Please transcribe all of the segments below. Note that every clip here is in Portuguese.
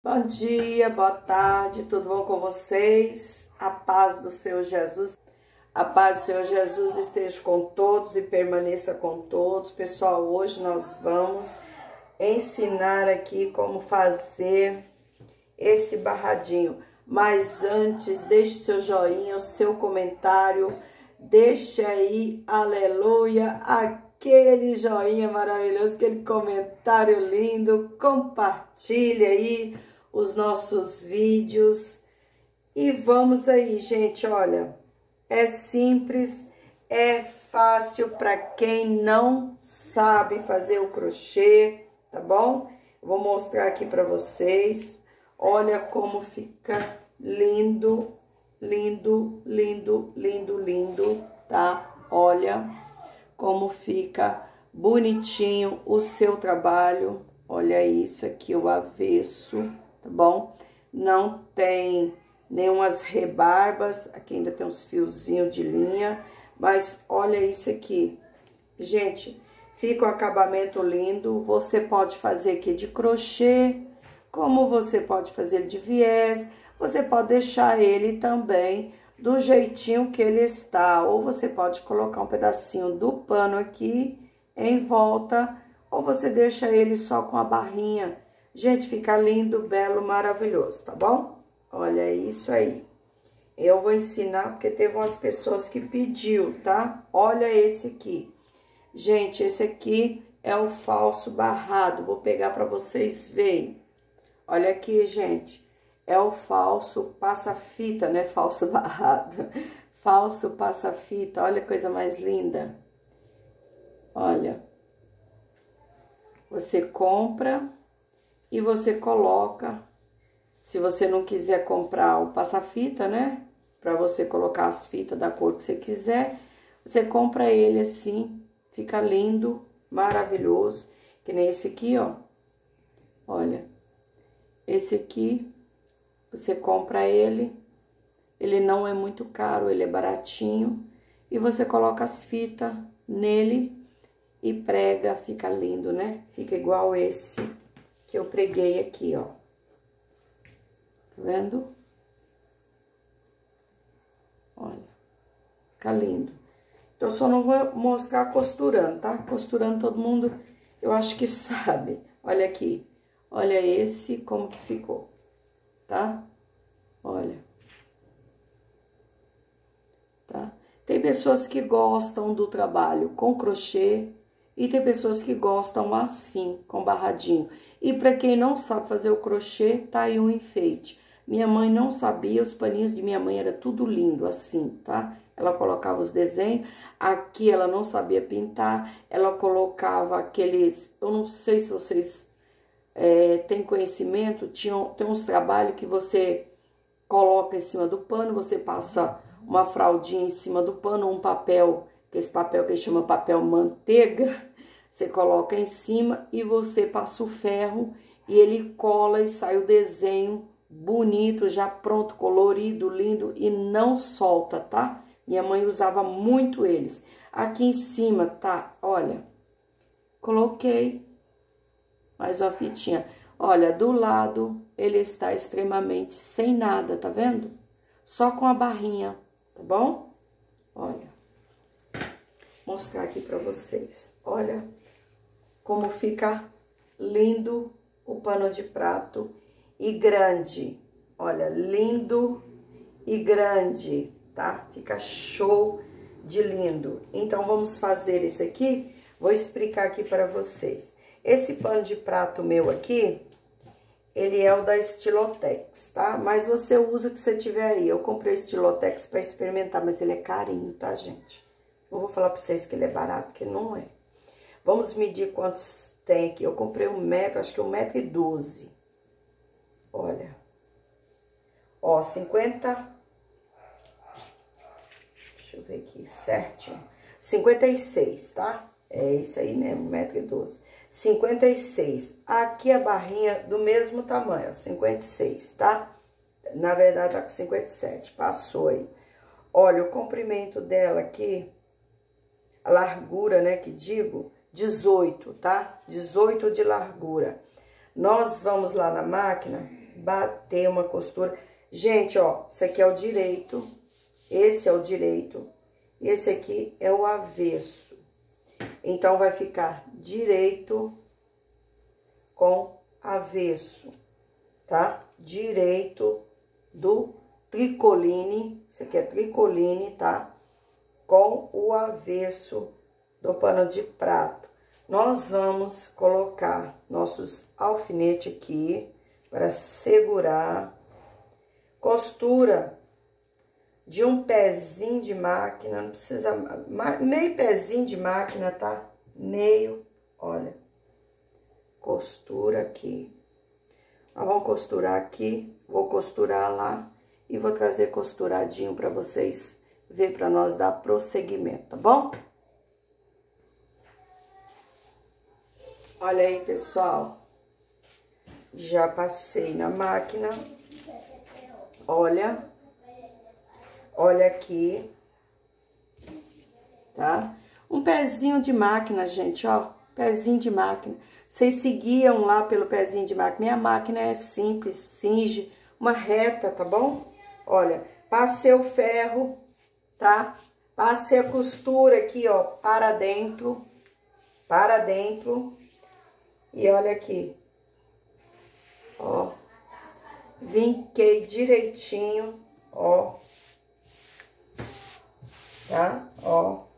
Bom dia, boa tarde, tudo bom com vocês? A paz do Senhor Jesus. A paz do Senhor Jesus esteja com todos e permaneça com todos. Pessoal, hoje nós vamos ensinar aqui como fazer esse barradinho. Mas antes, deixe seu joinha, o seu comentário, deixe aí, aleluia, aquele joinha maravilhoso, aquele comentário lindo, compartilhe aí os nossos vídeos. E vamos aí, gente, olha, é simples, é fácil para quem não sabe fazer o crochê, tá bom? Eu vou mostrar aqui para vocês, olha como fica lindo, lindo, lindo, lindo, lindo, tá? Olha como fica bonitinho o seu trabalho, olha isso aqui, o avesso, tá bom? Não tem nenhumas rebarbas, aqui ainda tem uns fiozinhos de linha, mas olha isso aqui, gente, fica um acabamento lindo. Você pode fazer aqui de crochê, como você pode fazer de viés, você pode deixar ele também do jeitinho que ele está, ou você pode colocar um pedacinho do pano aqui em volta, ou você deixa ele só com a barrinha. Gente, fica lindo, belo, maravilhoso, tá bom? Olha isso aí. Eu vou ensinar porque teve umas pessoas que pediu, tá? Olha esse aqui. Gente, esse aqui é o falso barrado. Vou pegar para vocês verem. Olha aqui, gente. É o falso passa-fita, né? Falso barrado. Falso passa-fita. Olha a coisa mais linda. Olha. Você compra e você coloca. Se você não quiser comprar o passa-fita, né? Para você colocar as fitas da cor que você quiser, você compra ele assim, fica lindo, maravilhoso. Que nem esse aqui, ó. Olha, esse aqui, você compra ele não é muito caro, ele é baratinho. E você coloca as fitas nele e prega, fica lindo, né? Fica igual esse que eu preguei aqui, ó. Tá vendo? Olha, fica lindo. Então, eu só não vou mostrar costurando, tá? Costurando todo mundo, eu acho que sabe. Olha aqui, olha esse como que ficou, tá? Olha. Tá? Tem pessoas que gostam do trabalho com crochê e tem pessoas que gostam assim, com barradinho. E para quem não sabe fazer o crochê, tá aí um enfeite. Minha mãe não sabia, os paninhos de minha mãe era tudo lindo assim, tá? Ela colocava os desenhos, aqui ela não sabia pintar, ela colocava aqueles, eu não sei se vocês têm conhecimento, tem uns trabalhos que você coloca em cima do pano, você passa uma fraldinha em cima do pano, um papel, que esse papel que chama papel manteiga, você coloca em cima e você passa o ferro e ele cola e sai o desenho bonito, já pronto, colorido, lindo e não solta, tá? Minha mãe usava muito eles. Aqui em cima, tá? Olha, coloquei mais uma fitinha. Olha, do lado ele está extremamente sem nada, tá vendo? Só com a barrinha, tá bom? Olha, vou mostrar aqui pra vocês. Olha como fica lindo o pano de prato e grande. Olha, lindo e grande, tá? Fica show de lindo. Então, vamos fazer esse aqui. Vou explicar aqui para vocês. Esse pano de prato meu aqui, ele é o da Estilotex, tá? Mas você usa o que você tiver aí. Eu comprei Estilotex para experimentar, mas ele é carinho, tá, gente? Não vou falar para vocês que ele é barato, que não é. Vamos medir quantos tem aqui. Eu comprei 1 metro, acho que 1,12 m. Olha. Ó, 50... Deixa eu ver aqui certinho. 56, tá? É isso aí mesmo, 1,12 m. 56. Aqui a barrinha do mesmo tamanho, ó, 56, tá? Na verdade, tá com 57, passou aí. Olha, o comprimento dela aqui, a largura, né, que digo, 18, tá? 18 de largura. Nós vamos lá na máquina bater uma costura. Gente, ó, esse aqui é o direito, esse é o direito, e esse aqui é o avesso. Então, vai ficar direito com avesso, tá? Direito do tricoline, esse aqui é tricoline, tá? Com o avesso do pano de prato. Nós vamos colocar nossos alfinetes aqui para segurar. Costura de um pezinho de máquina, não precisa, meio pezinho de máquina, tá? Meio, olha, costura aqui. Nós vamos costurar aqui, vou costurar lá e vou trazer costuradinho para vocês ver, para nós dar prosseguimento, tá bom? Olha aí, pessoal, já passei na máquina, olha aqui, tá? Um pezinho de máquina, gente, ó, pezinho de máquina. Vocês seguiam lá pelo pezinho de máquina. Minha máquina é simples, cinge, uma reta, tá bom? Olha, passei o ferro, tá? Passei a costura aqui, ó, para dentro. E olha aqui, ó, vinquei direitinho, ó, tá? Ó. O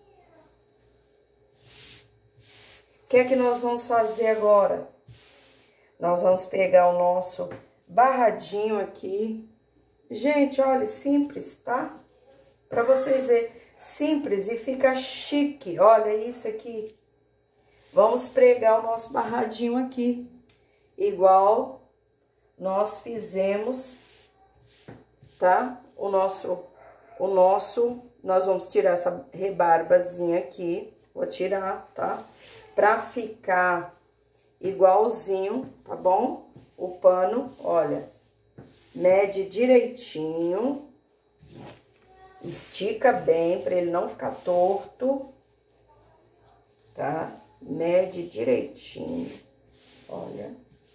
que é que nós vamos fazer agora? Nós vamos pegar o nosso barradinho aqui. Gente, olha, simples, tá? Pra vocês verem, simples e fica chique. Olha isso aqui. Vamos pregar o nosso barradinho aqui, igual nós fizemos, tá? Nós vamos tirar essa rebarbazinha aqui, vou tirar, tá? Pra ficar igualzinho, tá bom? O pano, olha, mede direitinho, estica bem pra ele não ficar torto, tá? Mede direitinho, olha.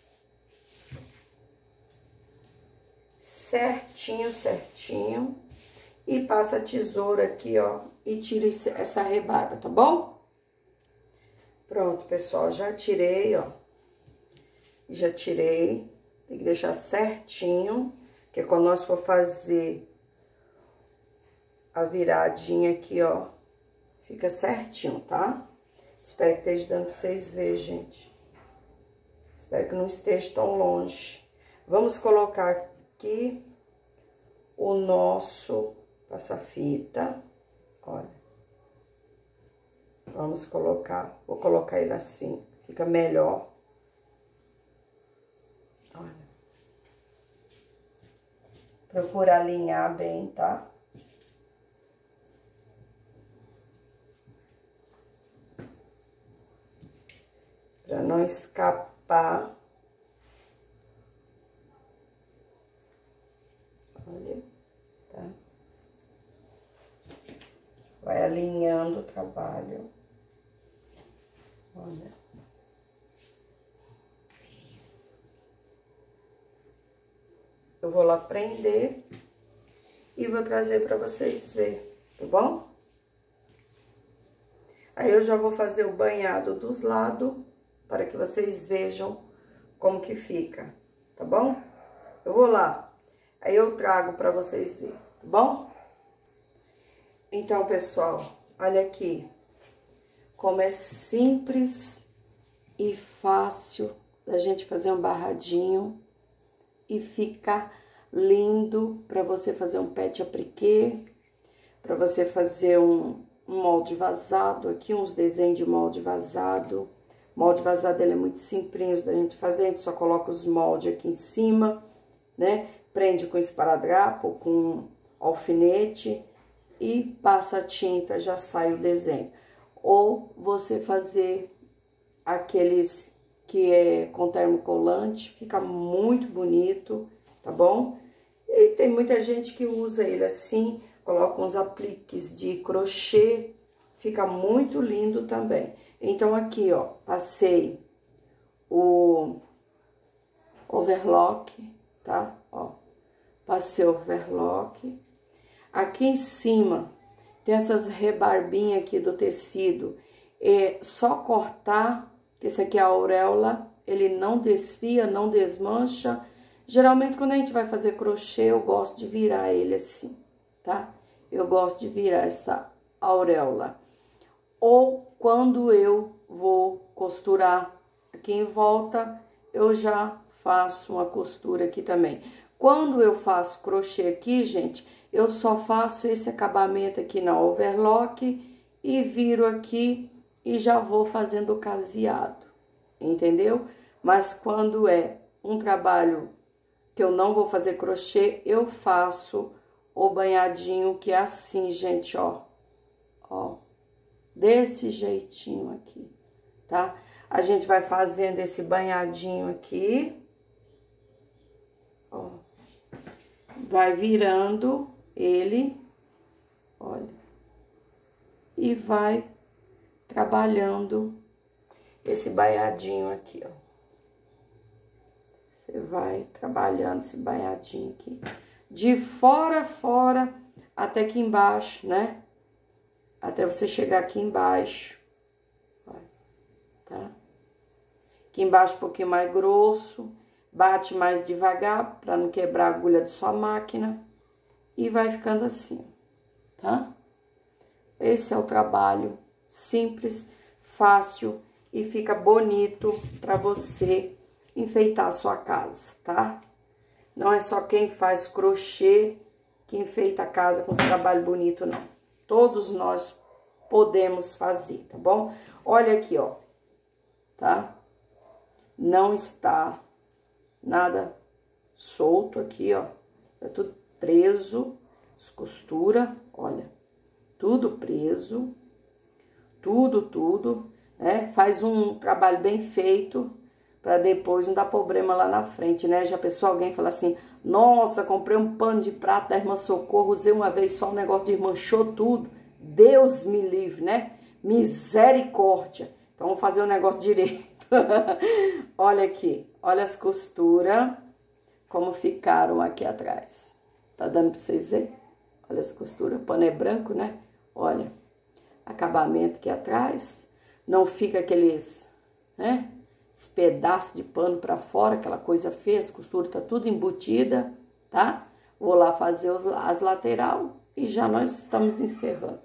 Certinho. E passa a tesoura aqui, ó, e tira essa rebarba, tá bom? Pronto, pessoal, já tirei, ó. Já tirei. Tem que deixar certinho, que quando nós for fazer a viradinha aqui, ó, fica certinho, tá? Espero que esteja dando pra vocês verem, gente. Espero que não esteja tão longe. Vamos colocar aqui o nosso passa-fita, olha. Vamos colocar, vou colocar ele assim, fica melhor. Olha. Procura alinhar bem, tá? Pra não escapar. Olha, tá? Vai alinhando o trabalho. Olha. Eu vou lá prender e vou trazer pra vocês verem, tá bom? Aí eu já vou fazer o banhado dos lados, para que vocês vejam como que fica, tá bom? Eu vou lá, aí eu trago pra vocês verem, tá bom? Então, pessoal, olha aqui, como é simples e fácil da gente fazer um barradinho e ficar lindo para você fazer um pet appliqué, para você fazer um molde vazado aqui, uns desenhos de molde vazado. Molde vazado, ele é muito simples da gente fazer, a gente só coloca os moldes aqui em cima, né? Prende com esparadrapo, com alfinete e passa a tinta, já sai o desenho. Ou você fazer aqueles que é com termocolante, fica muito bonito, tá bom? E tem muita gente que usa ele assim, coloca uns apliques de crochê, fica muito lindo também. Então, aqui, ó, passei overlock, tá? Ó, passei overlock. Aqui em cima tem essas rebarbinhas aqui do tecido. É só cortar, que esse aqui é a auréola, ele não desfia, não desmancha. Geralmente, quando a gente vai fazer crochê, eu gosto de virar ele assim, tá? Eu gosto de virar essa auréola. Ou quando eu vou costurar aqui em volta, eu já faço uma costura aqui também. Quando eu faço crochê aqui, gente, eu só faço esse acabamento aqui na overlock e viro aqui e já vou fazendo o caseado, entendeu? Mas quando é um trabalho que eu não vou fazer crochê, eu faço o banhadinho, que é assim, gente, ó. Ó, desse jeitinho aqui, tá? A gente vai fazendo esse banhadinho aqui, ó. Vai virando ele, olha, e vai trabalhando esse banhadinho aqui, ó. Você vai trabalhando esse banhadinho aqui, de fora a fora, até aqui embaixo, né? Até você chegar aqui embaixo, tá? Aqui embaixo um pouquinho mais grosso, bate mais devagar, para não quebrar a agulha de sua máquina, e vai ficando assim, tá? Esse é o trabalho simples, fácil e fica bonito para você enfeitar a sua casa, tá? Não é só quem faz crochê que enfeita a casa com esse trabalho bonito, não. Todos nós podemos fazer, tá bom? Olha aqui, ó, tá? Não está nada solto aqui, ó. Tá tudo preso, as costuras, olha, tudo preso, tudo, né? Faz um trabalho bem feito, para depois não dar problema lá na frente, né? Já pensou alguém falar assim, nossa, comprei um pano de prato da Irmã Socorro, usei uma vez só, o negócio desmanchou tudo. Deus me livre, né? Misericórdia. Então, vamos fazer o negócio direito. Olha aqui, olha as costuras, como ficaram aqui atrás. Tá dando pra vocês verem? Olha as costuras, o pano é branco, né? Olha, acabamento aqui atrás. Não fica aqueles, né? Esse pedaço de pano pra fora, aquela coisa feia, as costuras tá tudo embutida, tá? Vou lá fazer as lateral e já nós estamos encerrando.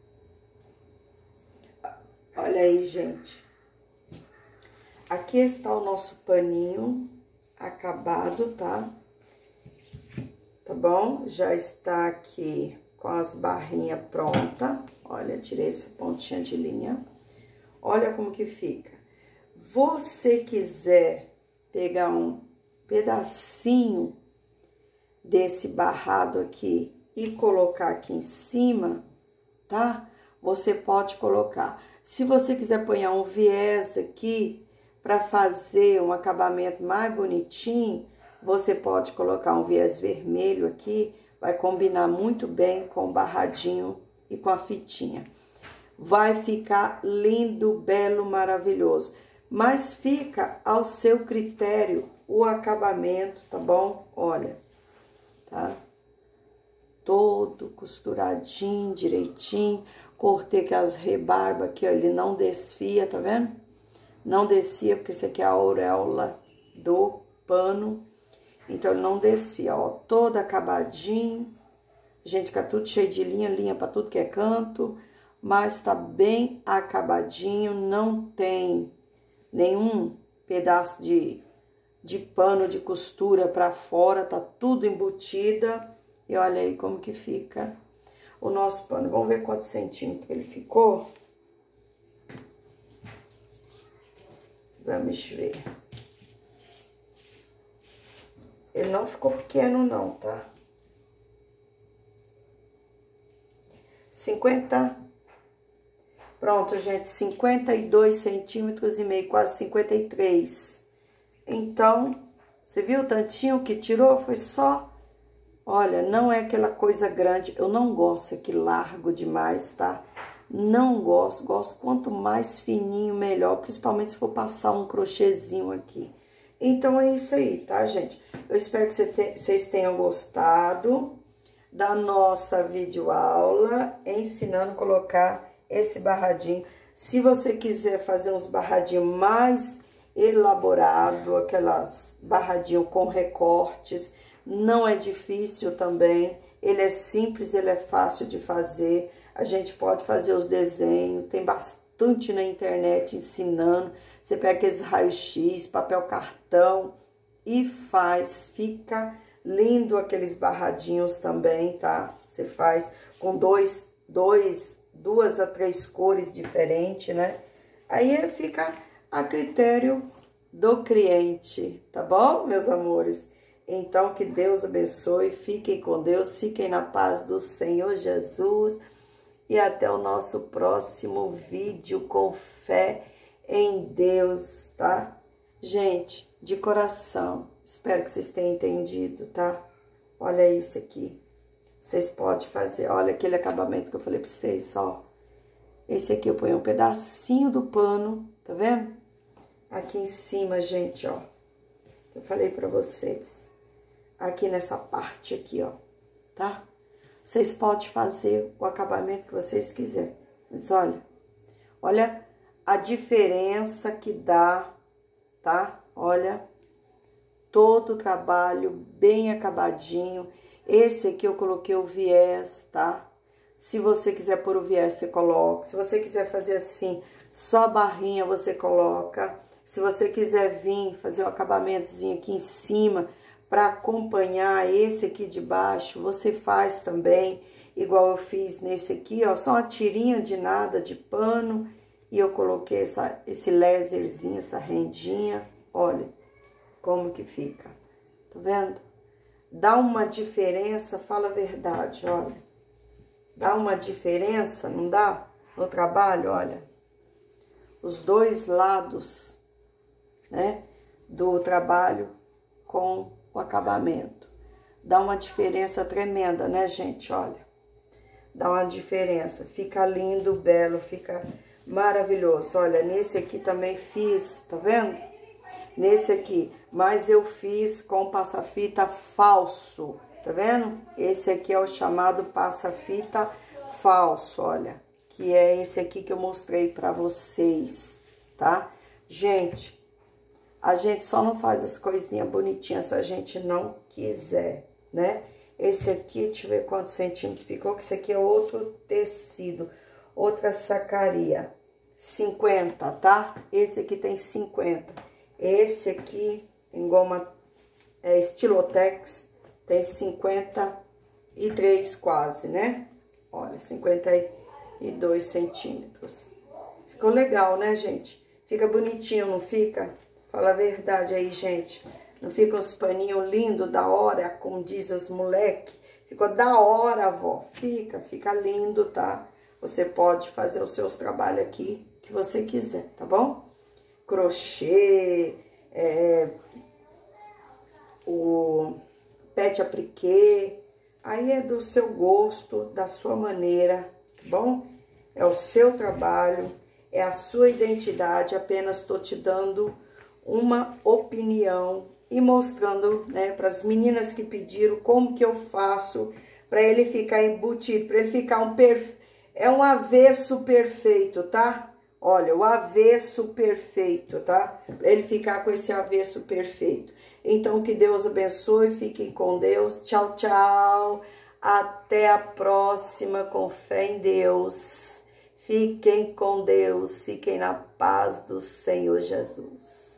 Olha aí, gente. Aqui está o nosso paninho acabado, tá? Tá bom? Já está aqui com as barrinhas prontas. Olha, tirei essa pontinha de linha. Olha como que fica. Você quiser pegar um pedacinho desse barrado aqui e colocar aqui em cima, tá? Você pode colocar. Se você quiser pôr um viés aqui para fazer um acabamento mais bonitinho, você pode colocar um viés vermelho aqui, vai combinar muito bem com o barradinho e com a fitinha. Vai ficar lindo, belo, maravilhoso. Mas fica ao seu critério o acabamento, tá bom? Olha, tá? Todo costuradinho, direitinho. Cortei aquelas rebarbas aqui, ó, ele não desfia, tá vendo? Não descia, porque isso aqui é a auréola do pano. Então, ele não desfia, ó, todo acabadinho. Gente, fica tudo cheio de linha, linha pra tudo que é canto. Mas tá bem acabadinho, não tem nenhum pedaço de pano de costura pra fora, tá tudo embutida. E olha aí como que fica o nosso pano. Vamos ver quantos centímetros ele ficou. Vamos ver. Ele não ficou pequeno não, tá? 50... Pronto, gente, 52 centímetros e meio, quase 53. Então, você viu o tantinho que tirou? Foi só, olha, não é aquela coisa grande. Eu não gosto aqui largo demais, tá? Não gosto, gosto quanto mais fininho, melhor. Principalmente se for passar um crochêzinho aqui. Então, é isso aí, tá, gente? Eu espero que vocês tenham gostado da nossa videoaula ensinando a colocar esse barradinho. Se você quiser fazer uns barradinhos mais elaborados, aquelas barradinho com recortes, não é difícil também. Ele é simples, ele é fácil de fazer. A gente pode fazer os desenhos, tem bastante na internet ensinando. Você pega aqueles raio-x, papel cartão e faz, fica lindo aqueles barradinhos também, tá? Você faz com duas a três cores diferentes, né? Aí fica a critério do cliente, tá bom, meus amores? Então, que Deus abençoe, fiquem com Deus, fiquem na paz do Senhor Jesus e até o nosso próximo vídeo com fé em Deus, tá? Gente, de coração, espero que vocês tenham entendido, tá? Olha isso aqui. Vocês podem fazer, olha aquele acabamento que eu falei pra vocês, ó. Esse aqui eu ponho um pedacinho do pano, tá vendo? Aqui em cima, gente, ó. Eu falei pra vocês. Aqui nessa parte aqui, ó, tá? Vocês podem fazer o acabamento que vocês quiserem. Mas olha a diferença que dá, tá? Olha, todo o trabalho bem acabadinho. Esse aqui eu coloquei o viés, tá? Se você quiser pôr o viés, você coloca. Se você quiser fazer assim, só a barrinha, você coloca. Se você quiser vir fazer um acabamentozinho aqui em cima para acompanhar esse aqui de baixo, você faz também, igual eu fiz nesse aqui, ó, só uma tirinha de nada de pano, e eu coloquei esse laserzinho, essa rendinha, olha como que fica, tá vendo? Dá uma diferença, fala a verdade, olha, dá uma diferença, não dá? No trabalho, olha, os dois lados, né, do trabalho com o acabamento. Dá uma diferença tremenda, né, gente? Olha, dá uma diferença. Fica lindo, belo, fica maravilhoso. Olha, nesse aqui também fiz, tá vendo? Nesse aqui, mas eu fiz com passa-fita falso, tá vendo? Esse aqui é o chamado passa-fita falso, olha. Que é esse aqui que eu mostrei pra vocês, tá? Gente, a gente só não faz as coisinhas bonitinhas se a gente não quiser, né? Esse aqui, deixa eu ver quantos centímetros ficou, que esse aqui é outro tecido, outra sacaria. 50, tá? Esse aqui tem 50. Esse aqui tem goma Estilotex, tem 53 quase, né? Olha, 52 centímetros. Ficou legal, né, gente? Fica bonitinho, não fica? Fala a verdade aí, gente. Não fica uns paninhos lindos, da hora, como diz os moleque. Ficou da hora, vó. Fica lindo, tá? Você pode fazer os seus trabalhos aqui, que você quiser, tá bom? Crochê, o pet appliqué, aí é do seu gosto, da sua maneira, tá bom? É o seu trabalho, é a sua identidade, apenas tô te dando uma opinião e mostrando, né, para as meninas que pediram como que eu faço para ele ficar embutido, para ele ficar um avesso perfeito, tá? Olha, o avesso perfeito, tá? Pra ele ficar com esse avesso perfeito. Então, que Deus abençoe, fiquem com Deus. Tchau, tchau. Até a próxima, com fé em Deus. Fiquem com Deus, fiquem na paz do Senhor Jesus.